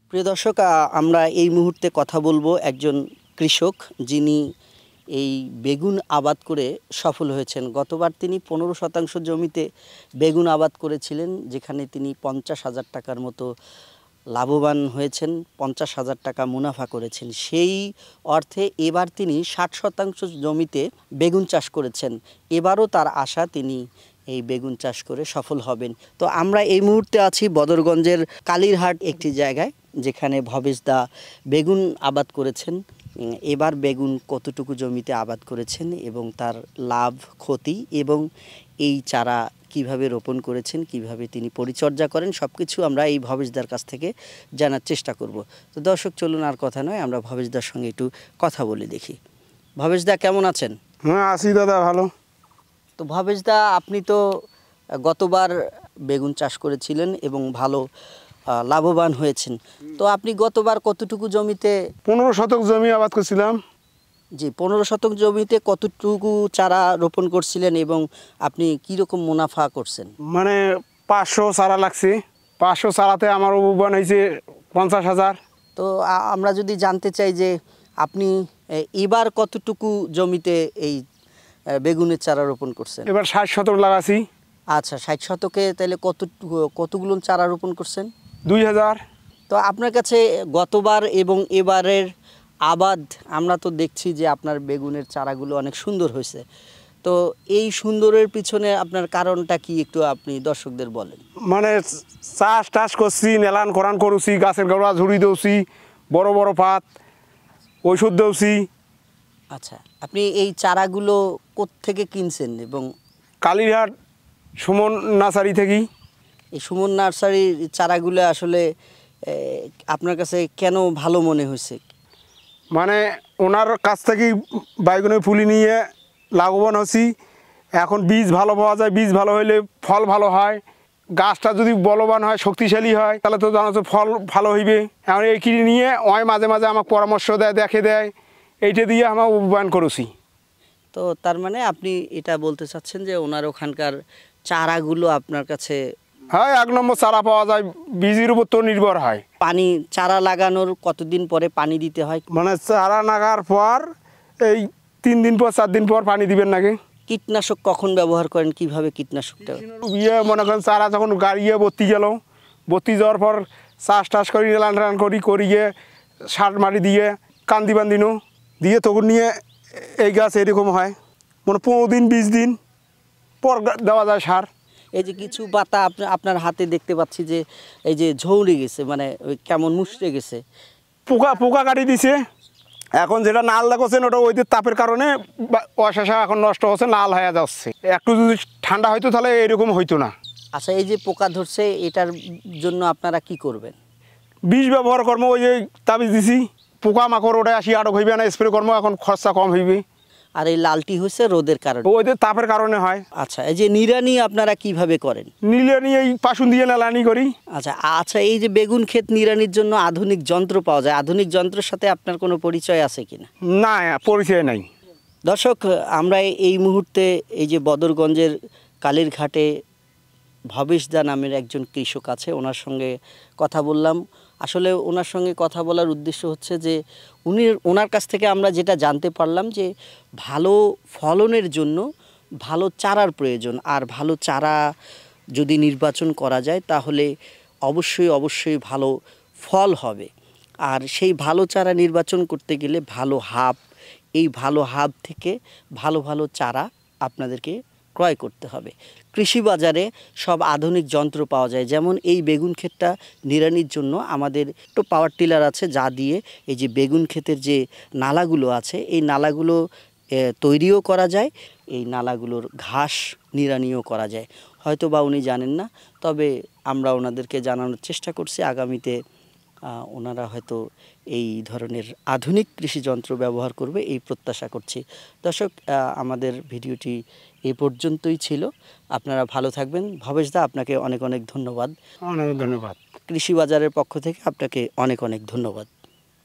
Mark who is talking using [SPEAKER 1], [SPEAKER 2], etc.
[SPEAKER 1] প্রিয় দর্শক, আমরা এই মুহূর্তে কথা বলবো একজন কৃষক যিনি এই বেগুন আবাদ করে সফল হয়েছেন। গতবার তিনি 15% জমিতে বেগুন আবাদ করেছিলেন, যেখানে তিনি 50,000 টাকার মতো লাভবান হয়েছেন, 50,000 টাকা মুনাফা করেছেন। সেই অর্থে এবার তিনি 60% জমিতে বেগুন চাষ করেছেন। এবারও তার আশা তিনি এই বেগুন চাষ করে সফল হবেন। তো আমরা এই মুহূর্তে আছি বদরগঞ্জের কালীরহাট একটি জায়গায়, যেখানে ভবেশদা বেগুন আবাদ করেছেন। এবার বেগুন কতটুকু জমিতে আবাদ করেছেন এবং তার লাভ ক্ষতি এবং এই চারা কিভাবে রোপণ করেছেন, কিভাবে তিনি পরিচর্যা করেন, সব কিছু আমরা এই ভবেশদার কাছ থেকে জানার চেষ্টা করব। তো দর্শক, চলুন আর কথা নয়, আমরা ভবেশদার সঙ্গে একটু কথা বলে দেখি। ভবেশদা, কেমন আছেন?
[SPEAKER 2] হ্যাঁ, আছি দাদা, ভালো।
[SPEAKER 1] তো ভবেশদা, আপনি তো গতবার বেগুন চাষ করেছিলেন এবং ভালো লাভবান হয়েছেন। তো আপনি গতবার কতটুকু জমিতে?
[SPEAKER 2] 15 শতক জমি আবাদ করছিলাম।
[SPEAKER 1] জি, 15 শতক জমিতে কতটুকু চারা রোপণ করছিলেন এবং আপনি কীরকম মুনাফা করছেন?
[SPEAKER 2] মানে 500 চারা লাগছে। 500 চারাতে আমার লাভবান হয়েছে 50,000।
[SPEAKER 1] তো আমরা যদি জানতে চাই যে আপনি এবার কতটুকু জমিতে এই বেগুনের চারা রোপণ করছেন?
[SPEAKER 2] এবার 60 শতক লাগাছি।
[SPEAKER 1] আচ্ছা, 60 শতকে তাহলে কতগুলো চারা রোপণ করছেন?
[SPEAKER 2] 2,000।
[SPEAKER 1] তো আপনার কাছে গতবার এবং এবারের আবাদ, আমরা তো দেখছি যে আপনার বেগুনের চারাগুলো অনেক সুন্দর হয়েছে। তো এই সুন্দরের পিছনে আপনার কারণটা কি, একটু আপনি দর্শকদের বলেন।
[SPEAKER 2] মানে চাষ টাস করছি, নেলান করান করছি, গাছের গোড়া ঝুড়ি দৌছি, বড় বড় পাত ওষুধ দৌছি।
[SPEAKER 1] আচ্ছা, আপনি এই চারাগুলো কোত্থেকে কিনছেন? এবং
[SPEAKER 2] কালীরহাট সুমন নার্সারি থেকেই।
[SPEAKER 1] এই সুমন নার্সারির চারাগুলো আসলে আপনার কাছে কেন ভালো মনে হয়েছে?
[SPEAKER 2] মানে ওনার কাছ থেকেই বাইগুনের ফুলি নিয়ে লাভবান হচ্ছি। এখন বীজ ভালো পাওয়া যায়, বীজ ভালো হইলে ফল ভালো হয়। গাছটা যদি বলবান হয়, শক্তিশালী হয়, তাহলে তো জানো তো ফল ভালো হইবে। এখন এই কিনে নিয়ে ওই মাঝে মাঝে আমাকে পরামর্শ দেয়, দেখে দেয়, এইটা দিয়ে আমার উপায়ন করেছি।
[SPEAKER 1] তো তার মানে আপনি এটা বলতে চাচ্ছেন যে ওনার ওখানকার চারাগুলো আপনার কাছে?
[SPEAKER 2] হ্যাঁ, 1 নম্বর চারা পাওয়া যায়, বীজের উপর তো নির্ভর হয়।
[SPEAKER 1] পানি, চারা লাগানোর কতদিন পরে পানি দিতে হয়?
[SPEAKER 2] মানে চারা লাগার পর এই 3 দিন পর 4 দিন পর পানি দিবেন নাকি।
[SPEAKER 1] কীটনাশক কখন ব্যবহার করেন, কিভাবে কীটনাশকটা?
[SPEAKER 2] মনে করেন চারা যখন গাড়িয়ে ভর্তি গেল, ভর্তি যাওয়ার পর চাষ টাস করি, নেলান টান করিয়ে সার মাটি দিয়ে কান্দি বান্দিনো দিয়ে তখন নিয়ে এই গাছ এরকম হয়। মানে 15 দিন 20 দিন পর দেওয়া যায় সার।
[SPEAKER 1] এই যে কিছু পাতা আপনার হাতে দেখতে পাচ্ছি যে এই যে ঝৌড়ে গেছে, মানে ওই কেমন মুষড়ে গেছে।
[SPEAKER 2] পোকা কাটি দিছে। এখন যেটা নাল দেখছেন, ওটা ওই তাপের কারণে অশেষা এখন নষ্ট হচ্ছে, নাল হয়ে যাচ্ছে। একটু যদি ঠান্ডা হইতো তাহলে এরকম হইতো না।
[SPEAKER 1] আচ্ছা, এই যে পোকা ধরছে, এটার জন্য আপনারা কি করবেন?
[SPEAKER 2] বিষ ব্যবহার কর্ম, ওই যে তাবিজ দিছি, পোকা মাকড় ওটা আসি আটক হইবে না, স্প্রে কর্ম এখন খরচা কম হইবে।
[SPEAKER 1] আর এই লালটি হচ্ছে রোদের কারণে?
[SPEAKER 2] ওই যে তাপের কারণে হয়।
[SPEAKER 1] আচ্ছা, এই যে নিড়ানি আপনারা কিভাবে করেন?
[SPEAKER 2] নিড়ানি এই পাশুন দিয়ে নেলানি করি।
[SPEAKER 1] আচ্ছা, এই যে বেগুন ক্ষেত নিড়ানির জন্য আধুনিক যন্ত্র পাওয়া যায়, আধুনিক যন্ত্রের সাথে আপনার কোনো পরিচয় আছে কিনা?
[SPEAKER 2] না, পরিচয় নাই।
[SPEAKER 1] দর্শক, আমরা এই মুহূর্তে এই যে বদরগঞ্জের কালীরঘাটে ভবেশদা নামের একজন কৃষক আছে, ওনার সঙ্গে কথা বললাম। আসলে ওনার সঙ্গে কথা বলার উদ্দেশ্য হচ্ছে যে ওনার কাছ থেকে আমরা যেটা জানতে পারলাম যে ভালো ফলনের জন্য ভালো চারার প্রয়োজন, আর ভালো চারা যদি নির্বাচন করা যায় তাহলে অবশ্যই ভালো ফল হবে। আর সেই ভালো চারা নির্বাচন করতে গেলে ভালো হাব, এই ভালো হাব থেকে ভালো চারা আপনাদেরকে ক্রয় করতে হবে। কৃষি বাজারে সব আধুনিক যন্ত্র পাওয়া যায়, যেমন এই বেগুন ক্ষেতটা নিড়ানির জন্য আমাদের একটু পাওয়ার টিলার আছে, যা দিয়ে এই যে বেগুন ক্ষেতের যে নালাগুলো আছে, এই নালাগুলো তৈরিও করা যায়, এই নালাগুলোর ঘাস নিড়ানিও করা যায়। হয়তো বা উনি জানেন না, তবে আমরা ওনাদেরকে জানানোর চেষ্টা করছি। আগামীতে ওনারা হয়তো এই ধরনের আধুনিক কৃষিযন্ত্র ব্যবহার করবে, এই প্রত্যাশা করছি। দর্শক, আমাদের ভিডিওটি এই পর্যন্তই ছিল। আপনারা ভালো থাকবেন। ভবেশদা, আপনাকে অনেক ধন্যবাদ।
[SPEAKER 2] অনেক ধন্যবাদ।
[SPEAKER 1] কৃষি বাজারের পক্ষ থেকে আপনাকে অনেক ধন্যবাদ।